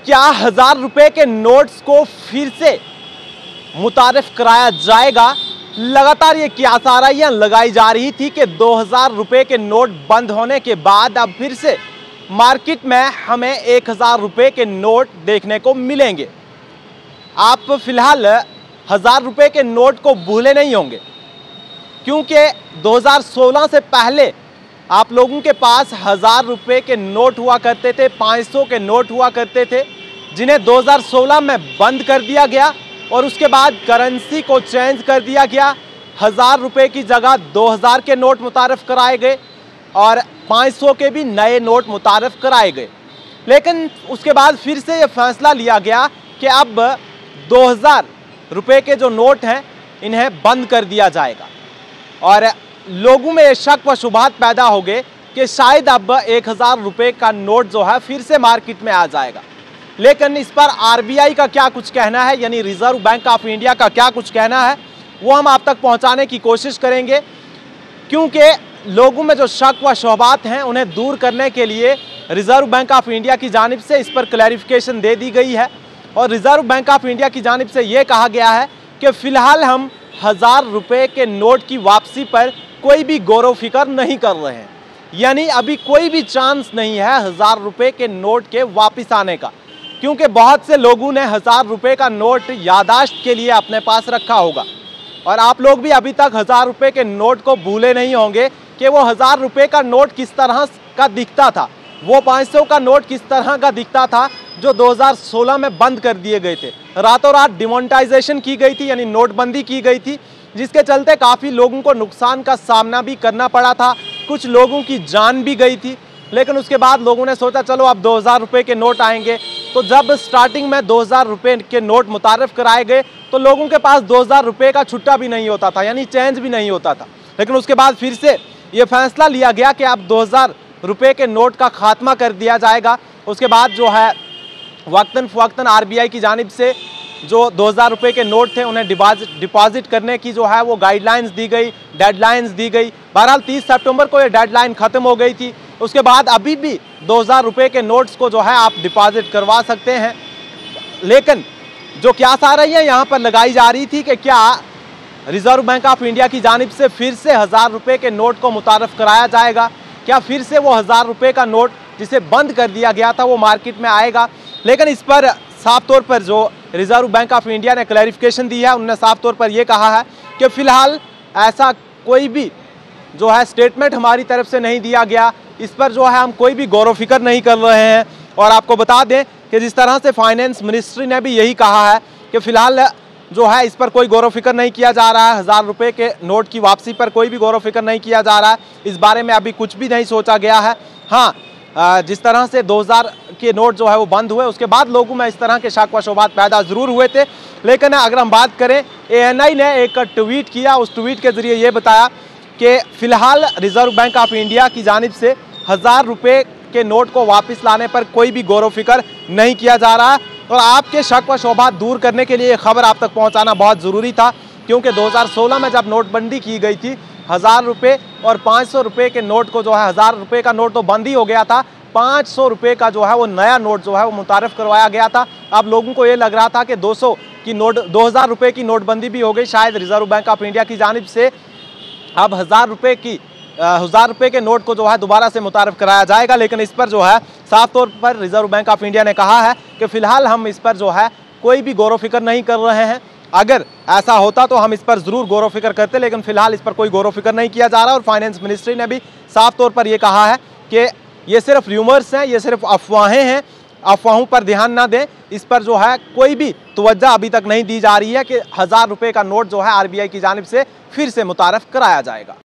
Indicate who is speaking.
Speaker 1: क्या 1000 रुपए के नोट्स को फिर से मुतारिफ कराया जाएगा? लगातार ये क्यासाराइयां लगाई जा रही थी कि 2000 रुपए के नोट बंद होने के बाद अब फिर से मार्केट में हमें 1000 रुपए के नोट देखने को मिलेंगे। आप फिलहाल 1000 रुपए के नोट को भूले नहीं होंगे, क्योंकि 2016 से पहले आप लोगों के पास 1000 रुपए के नोट हुआ करते थे, 500 के नोट हुआ करते थे, जिन्हें 2016 में बंद कर दिया गया और उसके बाद करेंसी को चेंज कर दिया गया। 1000 रुपए की जगह 2000 के नोट मुतारिफ कराए गए और 500 के भी नए नोट मुतारिफ कराए गए। लेकिन उसके बाद फिर से ये फैसला लिया गया कि अब 2000 रुपए के जो नोट हैं इन्हें बंद कर दिया जाएगा और लोगों में ये शक व शुबहात पैदा हो गए कि शायद अब 1000 रुपए का नोट जो है फिर से मार्केट में आ जाएगा। लेकिन इस पर आरबीआई का क्या कुछ कहना है, यानी रिजर्व बैंक ऑफ इंडिया का क्या कुछ कहना है, वो हम आप तक पहुंचाने की कोशिश करेंगे, क्योंकि लोगों में जो शक व शुबहात हैं उन्हें दूर करने के लिए रिजर्व बैंक ऑफ इंडिया की जानिब से इस पर क्लैरिफिकेशन दे दी गई है। और रिजर्व बैंक ऑफ इंडिया की जानिब से ये कहा गया है कि फ़िलहाल हम 1000 रुपए के नोट की वापसी पर कोई भी गौर फिक्र नहीं कर रहे हैं, यानी अभी कोई भी चांस नहीं है 1000 रुपए के नोट के वापस आने का, क्योंकि बहुत से लोगों ने 1000 रुपए का नोट यादाश्त के लिए अपने पास रखा होगा और आप लोग भी अभी तक 1000 रुपए के नोट को भूले नहीं होंगे कि वो 1000 रुपए का नोट किस तरह का दिखता था, वो 500 का नोट किस तरह का दिखता था जो 2016 में बंद कर दिए गए थे। रातों रात डिमोनेटाइजेशन की गई थी, यानी नोटबंदी की गई थी, जिसके चलते काफ़ी लोगों को नुकसान का सामना भी करना पड़ा था, कुछ लोगों की जान भी गई थी। लेकिन उसके बाद लोगों ने सोचा चलो अब 2000 रुपए के नोट आएंगे। तो जब स्टार्टिंग में 2000 रुपए के नोट मुतारिफ कराए गए तो लोगों के पास 2000 रुपए का छुट्टा भी नहीं होता था, यानी चेंज भी नहीं होता था। लेकिन उसके बाद फिर से ये फैसला लिया गया कि अब 2000 रुपए के नोट का खात्मा कर दिया जाएगा। उसके बाद जो है वक्तन फ़वक्तन आरबीआई की जानिब से जो 2000 रुपए के नोट थे उन्हें डिपॉजिट करने की जो है वो गाइडलाइंस दी गई, डेडलाइंस दी गई। बहरहाल 30 सितंबर को ये डेडलाइन ख़त्म हो गई थी। उसके बाद अभी भी 2000 रुपए के नोट्स को जो है आप डिपॉजिट करवा सकते हैं। लेकिन जो क्यासाराइयां यहाँ पर लगाई जा रही थी कि क्या रिजर्व बैंक ऑफ इंडिया की जानिब से फिर से 1000 रुपए के नोट को मुतारिफ कराया जाएगा, क्या फिर से वो 1000 रुपए का नोट जिसे बंद कर दिया गया था वो मार्केट में आएगा। लेकिन इस पर साफ तौर पर जो रिजर्व बैंक ऑफ इंडिया ने क्लैरिफिकेशन दी है, उन्होंने साफ तौर पर यह कहा है कि फ़िलहाल ऐसा कोई भी जो है स्टेटमेंट हमारी तरफ से नहीं दिया गया, इस पर जो है हम कोई भी गौर फिक्र नहीं कर रहे हैं। और आपको बता दें कि जिस तरह से फाइनेंस मिनिस्ट्री ने भी यही कहा है कि फ़िलहाल जो है इस पर कोई गौर फिक्र नहीं किया जा रहा है, 1000 रुपए के नोट की वापसी पर कोई भी गौर फिक्र नहीं किया जा रहा है, इस बारे में अभी कुछ भी नहीं सोचा गया है। हाँ, जिस तरह से 2000 के नोट जो है वो बंद हुए, उसके बाद लोगों में इस तरह के शक व शुबहात पैदा ज़रूर हुए थे। लेकिन अगर हम बात करें, ANI ने एक ट्वीट किया, उस ट्वीट के ज़रिए ये बताया कि फ़िलहाल रिजर्व बैंक ऑफ इंडिया की जानिब से 1000 रुपए के नोट को वापस लाने पर कोई भी गौर फिक्र नहीं किया जा रहा। और आपके शक व शुबहात दूर करने के लिए ये खबर आप तक पहुँचाना बहुत ज़रूरी था, क्योंकि 2016 में जब नोटबंदी की गई थी 1000 रुपये और 500 रुपये के नोट को जो है, 1000 रुपये का नोट तो बंद ही हो गया था, 500 रुपये का जो है वो नया नोट जो है वो मुतारिफ करवाया गया था। अब लोगों को ये लग रहा था कि 200 की नोट 2000 रुपये की नोटबंदी भी हो गई, शायद रिजर्व बैंक ऑफ इंडिया की जानिब से अब 1000 रुपये के नोट को जो है दोबारा से मुतारिफ कराया जाएगा। लेकिन इस पर जो है साफ तौर पर रिजर्व बैंक ऑफ इंडिया ने कहा है कि फ़िलहाल हम इस पर जो है कोई भी गौर फिक्र नहीं कर रहे हैं। अगर ऐसा होता तो हम इस पर ज़रूर गौर फिक्र करते, लेकिन फ़िलहाल इस पर कोई गौर फिक्र नहीं किया जा रहा। और फाइनेंस मिनिस्ट्री ने भी साफ तौर पर यह कहा है कि ये सिर्फ र्यूमर्स हैं, ये सिर्फ अफवाहें हैं, अफवाहों पर ध्यान ना दें। इस पर जो है कोई भी तवज्जो अभी तक नहीं दी जा रही है कि 1000 रुपये का नोट जो है आरबीआई की जानिब से फिर से मुतारिफ कराया जाएगा।